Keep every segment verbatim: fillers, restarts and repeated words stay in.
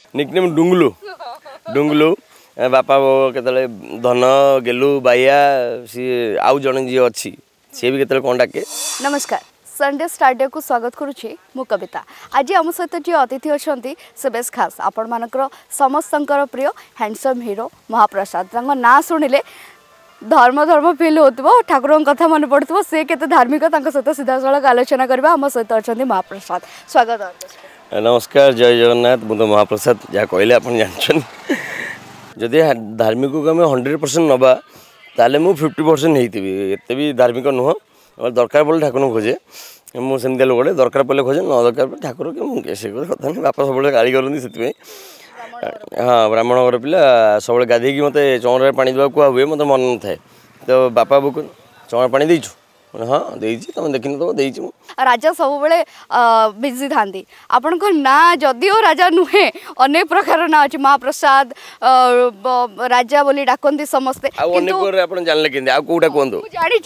Nickname डुंगलू डुंगलू बापा केतले धन गेलू बाइया सी आउ जन जी अच्छी सी भी केतले कौन डाके। नमस्कार संडे स्टाडियो को स्वागत करुछि मु कविता। आज आम सहित जी अतिथि अच्छा से बेस खास आपण मानकर समस्तंकर प्रिय हैंडसम हीरो महाप्रसाद ना शुणिले धर्म धर्म फिल हो ठाकुर कथा मन पड़ो से केते धार्मिक सहित सीधा सड़क आलोचना करबा आम सहित अच्छा महाप्रसाद स्वागत। नमस्कार जय जगन्नाथ मुझे महाप्रसाद जहाँ कहले आप जानछन जदि धार्मिक को आम हंड्रेड परसेंट नवा ताले मु फिफ्टी परसेंट होती एत भी धार्मिक नुह दरकार पड़े ठाकुर खोजे मुझे लोक दरकार पड़े खोजे न दरकार पड़े ठाकुर के मुझे से कथा नहीं बापा सब गाड़ी करती से हाँ ब्राह्मण घर पिला सब गाधे मत चौर पानी देवा कह हुए मत मन न थाए तो बापा बुक चौर पानी देचु हाँ देती तुम देखनी तो देती राजा सब बिजी था आपण ना जदिओ राजा नुहे अनेक प्रकार ना अच्छे महाप्रसाद राजा बोली डाकती समस्ते जानले कि कौटा कहतु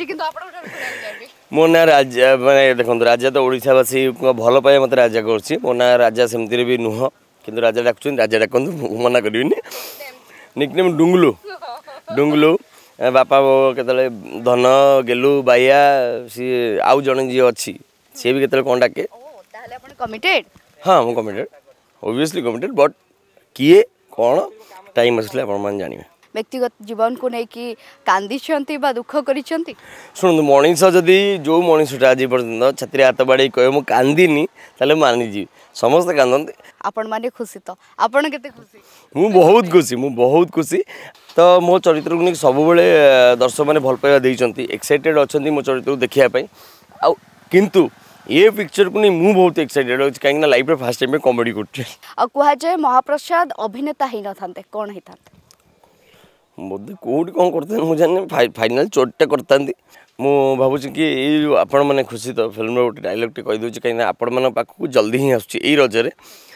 मो ना राजा मैंने देखो राजा तो ओडिशावासी भल पाए मत राजा कर मो ना राजा सेमती भी नुह कि राजा डाक राजा डाकतु मना करी निकनेम डुंगलू डुंगलू बापा केतले धन गेलू बाइया सी आउ जन जी अच्छी सी भी केतले कौन डाके। कमिटेड हाँ मु कमिटेड ऑब्वियसली कमिटेड बट किए कौन टाइम आसले आपण मान जानिबे। व्यक्तिगत जीवन को लेकिन कांदी दुख कर शुणु मनीष जदि जो मनीषटा आज पर्यटन छाती हाथ बाड़ी कह मुझे कांदिनी ताले मानिजी समस्त कांदते आपण माने खुशी तो आपण केते खुशी मु बहुत खुशी मु बहुत खुशी तो मो चरित्र को सब दर्शक मैंने भल पाइबा देइचंती एक्साइटेड अच्छा मो चरित्र को देखिए आ किंतु ये पिक्चर को नहीं मु बहुत एक्साइटेड अच्छी कहीं लाइफ में फास्ट टाइम कॉमेडी करते कह जाए महाप्रसाद अभिनेता ही न था कौन ही था बोधे कौट कौन करते मुझे फाइनाल चोटा करता मु भावुँ कि आपण मैंने खुशी तो फिल्म गोटे डायलॉग टे कहीदे कहीं आपण मान पाखक जल्दी ही आसूँ यही रजरे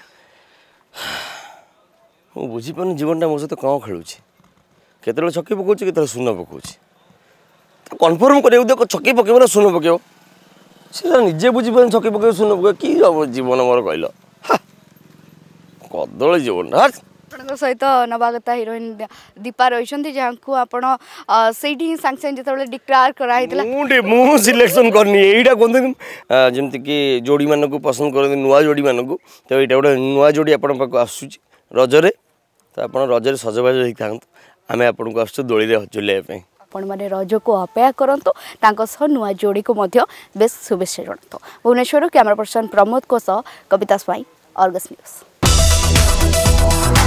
मुझे बुझीपार जीवनटा मो सहित कौन खेलुँ केत छकी पकाऊँ के शून पकाऊँ तो कन्फर्म कर छकी पकेब ना शून पकेब से निजे बुझीपार छकी पकेब शून पकेब कि जीवन मोर कहल कदल जीवन सहित नवागता हिरोइन दीपा रही जहाँ को आप सागे सागे जो डिक्लेयर कराई सिलेक्शन करनी यहीटा कहते जमती कि जोड़ी मान को पसंद करते नुआ जोड़ी मान को तो यहाँ गोटे नुआ जोड़ी आपण पाक आसूँ रजरे तो आप रजरे सजबाज होता आम आपन को आसु दोली झुलैया आपण मैंने रज को अपेक्षा करूँ नुआ जोड़ी को बेस शुभेच्छा जनातु। भुवनेश्वर कैमरा पर्सन प्रमोद को कविता स्वाई अर्गस न्यूज।